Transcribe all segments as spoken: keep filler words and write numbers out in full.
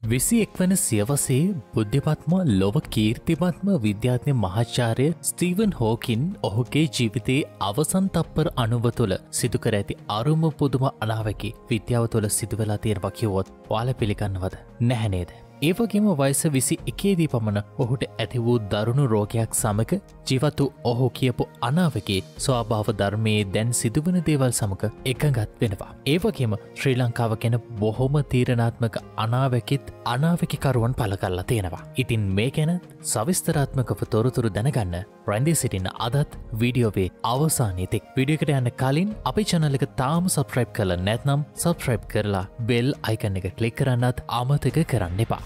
විසි එක් වන සියවසේ බුද්ධිමත්ම ලොව කීර්තිමත්ම විද්‍යාඥ මහාචාර්ය ස්ටීවන් හෝකින් ඔහුගේ ජීවිතයේ අවසන් තප්පර අනුව තුළ සිදුකර ඇති අරුම පුදුම අනාවකි විද්‍යාව තුළ සිදුවෙලා තියෙනවා කිව්වොත් ඔයාලා පිළිගන්නවද? නැහැ නේද? ඒ වගේම වයස විසි එකේදී පමණ ඔහුට ඇති වූ දරුණු රෝගයක් සමග ජීවත් වූ ඔහු කියපු අනාවකේ ස්වභාව ධර්මයේ දැන් සිදුවන දේවල් සමග එකඟත් වෙනවා. ඒ වගේම ශ්‍රී ලංකාව ගැන බොහොම තීරණාත්මක අනාවකෙත් අනාවකිකරුවන් පළ කරලා තියෙනවා. ඉතින් මේ ගැන සවිස්තරාත්මකව තොරතුරු දැනගන්න රැඳී සිටින්න අදත් වීඩියෝවේ අවසානයේ තෙක්. වීඩියෝ එකට යන්න කලින් අපේ channel එක තාම subscribe කරලා නැත්නම් subscribe කරලා bell icon එක click කරන්නත් අමතක කරන්න එපා.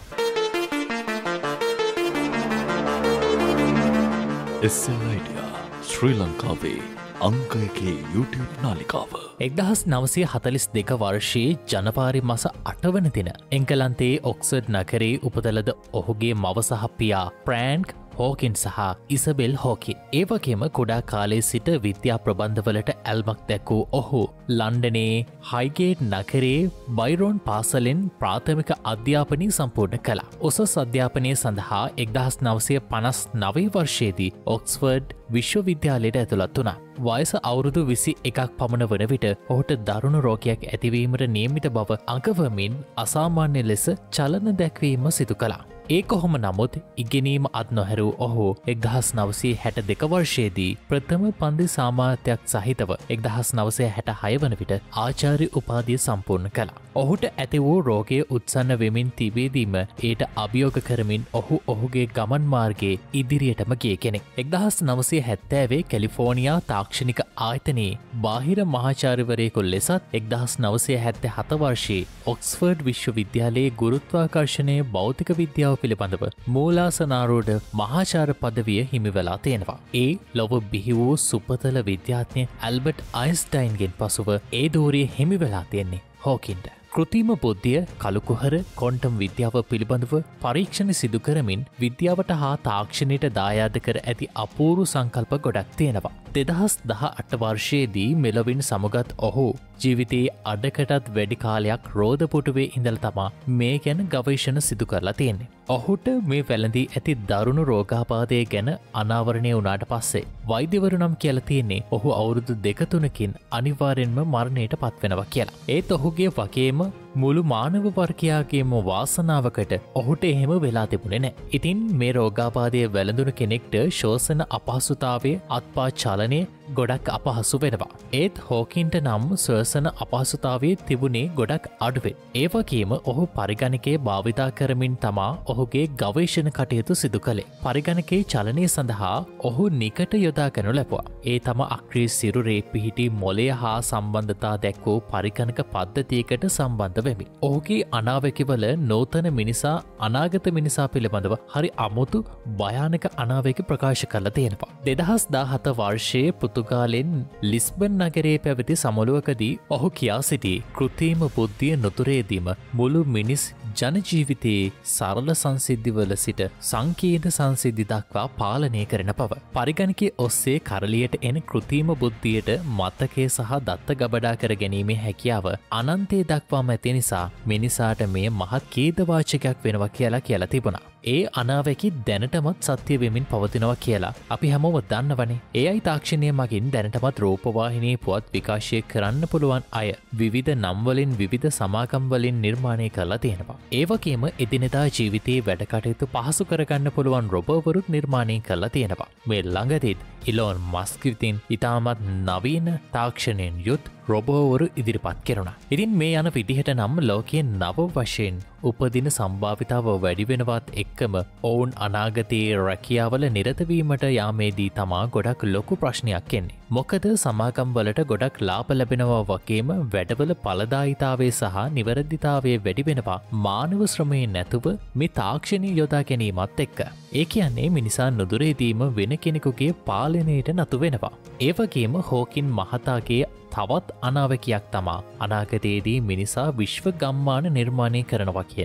එස් එල් Idea ශ්‍රී ලංකාවේ අංක එකේ YouTube නාලිකාව. එක්දහස් නවසිය හතලිස් දෙක වර්ෂයේ ජනවාරි මස අට වන දින එංගලන්තයේ ඔක්ස්ෆර්ඩ් නගරයේ උපතලද ඔහුගේ මව සහ පියා ප්‍රෑන්ක් හෝකින් සහ ඉසබෙල් හෝකින්. ඒ වගේම කුඩා කාලයේ සිට විද්‍යා ප්‍රබන්ධවලට ඇල්මක් දැක්වූ ඔහු ලන්ඩනයේ හයිගේට් නගරයේ බයිරෝන් පාසලෙන් ප්‍රාථමික අධ්‍යාපනය සම්පූර්ණ කළා. උසස් අධ්‍යාපනය සඳහා එක්දහස් නවසිය පනස් නවය වර්ෂයේදී ඔක්ස්ෆර්ඩ් විශ්වවිද්‍යාලයට ඇතුළත් වුණා. වයස අවුරුදු විසි එකක් පමණ වන විට ඔහුට දරුණු රෝගයක් ඇතිවීමට නියමිත බව අඟවමින් අසාමාන්‍ය ලෙස චලන දැක්වීම සිදු කළා. ඒ කොහොම නමුත් ඉගෙනීම අත් නොහැරූ ඔහු එක්දහස් නවසිය හැට දෙක වර්ෂයේදී ප්‍රථම පන්දි සාමාත්‍යයක් සහිතව එක්දහස් නවසිය හැට හය වන විට ආචාර්ය උපාධිය සම්පූර්ණ කළා. ඔහුට ඇති වූ රෝගය උත්සන්න වෙමින් තිබේදීම ඒට අභියෝග කරමින් ඔහු ඔහුගේ ගමන් මාර්ගයේ ඉදිරියටම ගිය කෙනෙක්. එක්දහස් නවසිය හැත්තෑවේ කැලිෆෝනියා තාක්ෂණික ආයතනයේ බාහිර මහාචාර්යවරයෙකු ලෙසත් එක්දහස් නවසිය හැත්තෑ හත වර්ෂයේ ඔක්ස්ෆර්ඩ් විශ්වවිද්‍යාලයේ ගුරුත්වාකර්ෂණයේ භෞතික විද්‍යාව පිළිබඳව මූලාසනාරෝඩ මහාචාර්ය පදවිය හිමිවෙලා තියෙනවා. ඒ ලොව බිහි වූ සුපතල විද්‍යාඥ ඇල්බර්ට් අයින්ස්ටයින්ගෙන් පසුව ඒ ධූරිය හිමිවෙලා තියෙන්නේ හෝකින්ට. කෘතිම බුද්ධිය කළුකුහර කොන්ටම් විද්‍යාව පිළිබඳව පරීක්ෂණ සිදු කරමින් විද්‍යාවට හා තාක්ෂණයට දායාද කර ඇති අපූරු සංකල්ප ගොඩක් තියෙනවා. දෙදහස් දහ අට වර්ෂයේදී මෙලොවින් සමුගත් ඔහු ජීවිතයේ අඩකටත් වැඩි කාලයක් රෝදපුටුවේ ඉඳල තමා මේ ගැන ගවේෂණ සිදු කරලා තියෙන්නේ. ඔහුට මේ වැළඳී ඇති දරුණු රෝගාපාදය ගැන අනාවරණය වුණාට පස්සේ වෛද්‍යවරු නම් කියලා තියෙන්නේ ඔහු අවුරුදු දෙක තුනකින් අනිවාර්යෙන්ම මරණයට පත්වෙනවා කියලා. ඒත් ඔහුගේ වගේම මුළු මානව වර්ගයාගේම වාසනාවකට ඔහුට එහෙම වෙලා තිබුණේ නැහැ. ඉතින් මේ රෝගාබාධය වැළඳුණු කෙනෙක්ට ශෝෂණ අපහසුතාවය අත්පා චලනය ගොඩක් අපහසු වෙනවා. ඒත් හෝකින්ට නම් ශෝෂණ අපහසුතාවයේ තිබුණේ ගොඩක් අඩුවෙන්. ඒ වගේම ඔහු පරිගණකයේ භාවිතා කරමින් තමා ඔහුගේ ගවේෂණ කටයුතු සිදු කළේ. පරිගණකයේ චලනය සඳහා ඔහු නිකට යොදා ගනු ලැබුවා. ඒ තම අක්‍රීය සිරුරේ පිහිටි මොළය හා සම්බන්ධතා දැක්වූ පරිගණක පද්ධතියකට සම්බන්ධ වෙමි. ඔහුගේ අනාවැකිවල නූතන මිනිසා අනාගත මිනිසා පිළිබඳව හරි අමුතු භයානක අනාවැකි ප්‍රකාශ කරලා තියෙනවා. දෙදහස් දාහත වර්ෂයේ පෘතුගාලෙන් ලිස්බන් නගරයේ පැවති සමුළුවකදී ඔහු කියා සිටි කෘත්‍රිම බුද්ධිය නුතුරේදීම මුළු මිනිස් ජනජීවිතයේ සරල සංසිද්ධිවල සිට සංකීර්ණ සංසිද්ධි දක්වා පාලනය කරන බව. පරිගණකයේ ඔස්සේ කරලියට එන කෘත්‍රිම බුද්ධියට මතකය සහ දත්ත ගබඩා කර ගැනීමේ හැකියාව අනන්තය දක්වාම ඇති නිසා මිනිසාට මේ මහත් ඛේදවාචකයක් වෙනවා කියලා කියලා තිබුණා. ඒ අනාවැකි දැනටමත් සත්‍ය වෙමින් පවතිනවා කියලා අපි හැමෝම දන්නවනේ. ඒ අයි තාක්ෂණය මගින් දැනටමත් රූපවාහිනී පුවත් විකාශය කරන්න පුළුවන් අය විවිධ නම් වලින් විවිධ සමාගම් වලින් නිර්මාණය කරලා තියෙනවා. ඒ වගේම එදිනෙදා ජීවිතයේ වැඩ කටයුතු පහසු කරගන්න පුළුවන් රොබෝවරුත් නිර්මාණය කරලා තියෙනවා. මේ ළඟදීත් ඉලෝන් මස්ක් විසින් ඉතාමත් නවීන තාක්ෂණයෙන් යුත් රොබෝවරු ඉදිරිපත් කෙරුණා. ඉතින් මේ යන විදිහට නම් ලෝකයේ නව වශයෙන් උපදින සම්භාවිතාව වැඩි වෙනවත් එක්කම ඔවුන් අනාගතයේ රැකියාවල නිරත වීමට යාමේදී තමා ගොඩක් ලොකු ප්‍රශ්නයක් එන්නේ. මොකද සමාගම් වලට ගොඩක් ලාභ ලැබෙනවා වගේම වැඩවල ඵලදායීතාවය සහ නිවැරදිතාවය වැඩි වෙනවා මානව ශ්‍රමයෙන් නැතුව මේ තාක්ෂණය යොදා ගැනීමත් එක්ක. ඒ කියන්නේ මිනිසා නුදුරේදීම වෙන කෙනෙකුගේ පාලනයට නතු වෙනවා. ඒ වගේම හෝකින් මහතාගේ තවත් අනාවැකියක් තමා අනාගතයේදී මිනිසා විශ්ව ගම්මාන නිර්මාණය කරනවා කියන එක.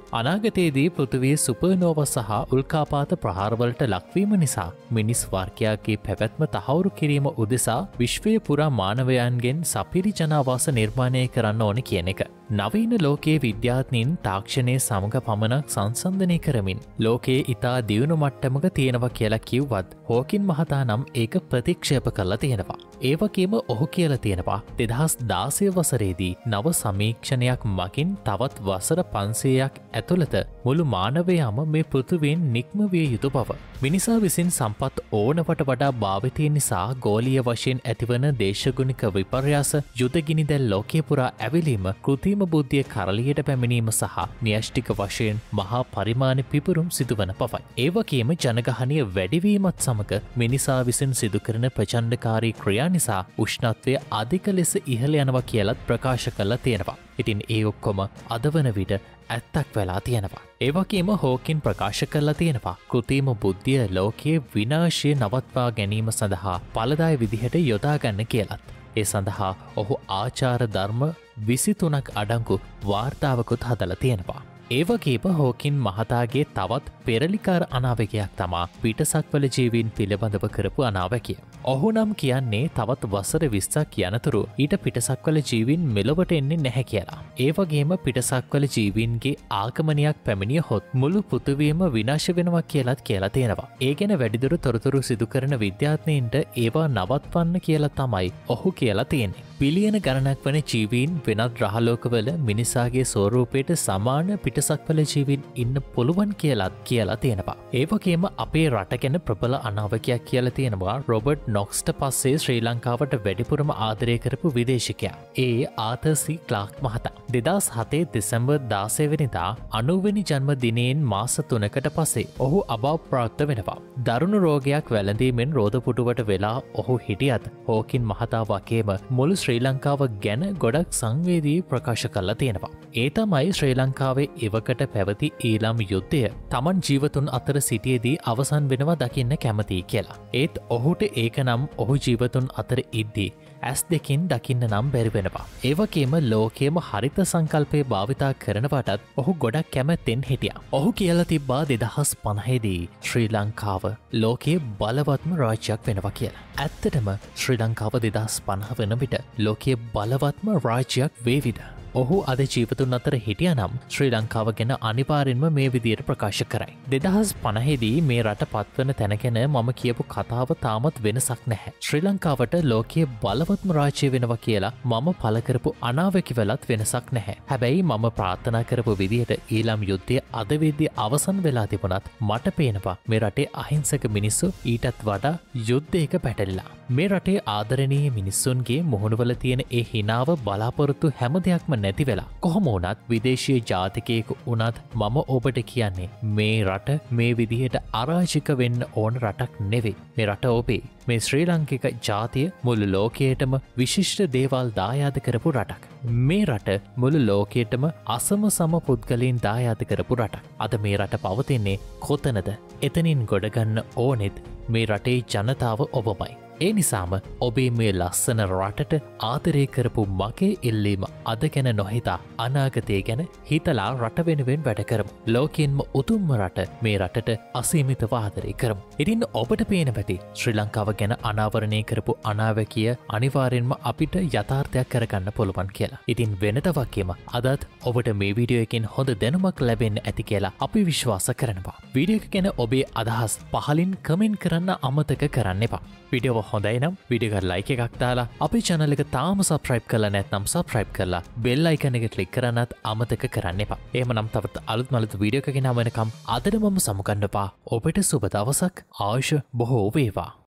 අනාගතයේදී පෘථිවියේ සුපර්නෝවා සහ උල්කාපාත ප්‍රහාරවලට ලක්වීම නිසා මිනිස් වර්ගයාගේ පැවැත්ම තහවුරු කිරීම උදෙසා විශ්වය පුරා මානවයන්ගෙන් සපිරි ජනාවාස නිර්මාණය කරන්න ඕන කියන එක. නවීන ලෝකයේ විද්‍යාඥයින් තාක්ෂණයේ සමග පමණක් සංසන්දනය කරමින් ලෝකයේ ඉතා දියුණු මට්ටමක තියෙනවා කියලා කිව්වත් හෝකින් මහතා නම් ඒක ප්‍රතික්ෂේප කරලා තියෙනවා. ඒ වගේම ඔහු කියලා තියෙනවා දෙදහස් දාසය වසරේදී නව සමීක්ෂණයක් මගින් තවත් වසර පන්සීයක් ඇතුළත මුළු මානවයාම මේ පෘථිවියෙන් නික්ම විය යුතු බව. මිනිසා විසින් සම්පත් ඕනවට වඩා භාවිතය නිසා ගෝලීය වශයෙන් ඇතිවන දේශගුණික විපර්යාස යුදගිනි දැල් ලෝකයේ පුරා ඇවිලීම කෘතිම බුද්ධිය කරලියට පැමිණීම සහ න්‍යෂ්ටික වශයෙන් මහා පරිමාණ පිපුරුම් සිදුවන පවයි. ඒ වගේම ජනගහනය වැඩිවීමත් සමග මිනිසා විසින් සිදු කරන ප්‍රචණ්ඩකාරී ක්‍රියා නිසා උෂ්ණත්වය අධික ලෙස ඉහළ යනවා කියලත් ප්‍රකාශ කරලා තියෙනවා. ඉතින් ඒ ඔක්කොම අද වන විට ඇත්තක් වෙලා තියෙනවා. ඒ වගේම හෝකින් ප්‍රකාශ කරලා තියෙනවා කෘතිම බුද්ධිය ලෝකයේ විනාශය නවත්වා ගැනීම සඳහා ඵලදායී විදිහට යොදා ගන්න කියලත්. ඒ සඳහා ඔහු ආචාර ධර්ම විසිතුනක් අඩංගු වාර්තාවකුත් හදලා තියෙනවා. ඒ වගේම හෝකින් මහතාගේ තවත් පෙරලිකාර අනාවකයක් තමා පිටසක්වල ජීවීන් පිළිබඳව කරපු අනාවකය. ඔහු නම් කියන්නේ තවත් වසර විස්සක් යනතුරු ඊට පිටසක්වල ජීවීන් මෙලොවට එන්නේ නැහැ කියලා. ඒ වගේම පිටසක්වල ජීවීන්ගේ ආගමනයක් පැමිණිය හොත් මුළු පෘථිවියම විනාශ වෙනවා කියලත් කියලා තියෙනවා. ඒ ගැන වැඩිදුර තොරතුරු සිදු කරන විද්‍යාඥයින්ට ඒවා නවත්වන්න කියලා තමයි ඔහු කියලා තියෙන්නේ. බිලියන ගණනක් වන ජීවීන් වෙනත් ග්‍රහලෝකවල මිනිසාගේ ස්වරූපයට සමාන පිටසක්වල ජීවීන් ඉන්න පුළුවන් කියලත් කියලා තියෙනවා. ඒ වගේම අපේ රට ගැන ප්‍රබල අනාවකයක් කියලා තියෙනවා රොබර්ට් නොක්ස්ට පස්සේ ශ්‍රී ලංකාවට වැඩිපුරම ආදරය කරපු විදේශිකයා. ඒ ආතර් සී ක්ලාක් මහතා. දෙදහස් හතේ දෙසැම්බර් දාසය වෙනිදා අනූවෙනි ජන්ම දිනයෙන් මාස තුනකට පස්සේ ඔහු අභාවප්‍රාප්ත වෙනවා. දරුණු රෝගයක් වැළඳීමෙන් රෝදපුටුවට වෙලා ඔහු හිටියත් හෝකින් මහතා වගේම මුළු ශ්‍රී ලංකාව ගැන ගොඩක් සංවේදී ප්‍රකාශ කරලා තියෙනවා. ඒ තමයි ශ්‍රී ලංකාවේ එවකට පැවති ඊළම් යුද්ධය තමන් ජීවතුන් අතර සිටියේදී අවසන් වෙනවා දකින්න කැමතියි කියලා. ඒත් ඔහුට ඒක නම් ඔහු ජීවතුන් අතර ඉද්දී ඇස් දෙකින් දකින්න නම් බැරි වෙනවා. ඒ වගේම ලෝකයේම හරිත සංකල්පය භාවිතා කරනවටත් ඔහු ගොඩක් කැමැත්තෙන් හිටියා. ඔහු කියලා තිබ්බා දෙදහස් පනහේදී ශ්‍රී ලංකාව ලෝකයේ බලවත්ම රාජ්‍යයක් වෙනවා කියලා. ඇත්තටම ශ්‍රී ලංකාව දෙදහස් පනහ වන විට ලෝකයේ බලවත්ම රාජ්‍යයක් වේවිද? ඔහු අද ජීවතුන් අතර හිටිය නම් ශ්‍රී ලංකාව ගැන අනිවාර්යෙන්ම මේ විදියට ප්‍රකාශ කරයි. දෙදහස් පනහේදී මේ රට පත්වන තැන ගැන මම කියපු කතාව තාමත් වෙනසක් නැහැ. ශ්‍රී ලංකාවට ලෝකයේ බලවත්ම රාජ්‍ය වෙනවා කියලා මම පළ කරපු අනාවැකිවලත් වෙනසක් නැහැ. හැබැයි මම ප්‍රාර්ථනා කරපු විදියට ඊළම් යුද්ධය අද වෙද්දී අවසන් වෙලා තිබුණත් මට පේනවා මේ රටේ අහිංසක මිනිස්සු ඊටත් වඩා යුද්ධයක පැටලිලා. මේ රටේ ආදරණීය මිනිස්සුන්ගේ මුහුණුවල තියෙන ඒ හිනාව බලාපොරොත්තු හැම දෙයක්ම නැති වෙලා. කොහොම වුණත් විදේශීය ජාතිකයෙකු වුණත් මම ඔබට කියන්නේ මේ රට මේ විදිහට අරාජික වෙන්න ඕන රටක් නෙවෙයි. මේ රට ඔබේ. මේ ශ්‍රී ලංකික ජාතිය මුළු ලෝකයටම විශිෂ්ට දේවල් දායාද කරපු රටක්. මේ රට මුළු ලෝකයටම අසම සම පුද්ගලයන් දායාද කරපු රටක්. අද මේ රට පවතින්නේ කොතනද? එතනින් ගොඩගන්න ඕනෙත් මේ රටේ ජනතාව ඔබමයි. ඒ නිසාම ඔබේ මේ ලස්සන රටට ආදරය කරපු මගේ ඉල්ලීම අද ගැන නොහිතා අනාගතය ගැන හිතලා රට වෙනුවෙන් වැඩ කරමු. ලෝකයෙන්ම උතුම්ම රට මේ රටට අසීමිතව ආදරය කරමු. ඉතින් ඔබට පේන පැති ශ්‍රී ලංකාව ගැන අනාවරණය කරපු අනාවැකිය අනිවාර්යෙන්ම අපිට යථාර්ථයක් කරගන්න පුළුවන් කියලා. ඉතින් වෙනද වගේම අදත් ඔබට මේ වීඩියෝ එකෙන් හොඳ දැනුමක් ලැබෙන්න ඇති කියලා අපි විශ්වාස කරනවා. වීඩියෝ එක ගැන ඔබේ අදහස් පහලින් කමෙන්ට් කරන්න අමතක කරන්න එපා. වීඩියෝ හොඳයි නම් වීඩියෝ එකට ලයික් එකක් දාලා අපේ channel එක තාම subscribe කරලා නැත්නම් subscribe කරලා bell icon එක click කරන්නත් අමතක කරන්න එපා. එහෙමනම් තවත් අලුත් මලුත් වීඩියෝ එකකින් හමු වෙනකම් අදට මම සමුගන්නවා. ඔබට සුබ දවසක්. ආයුෂ බොහෝ වේවා.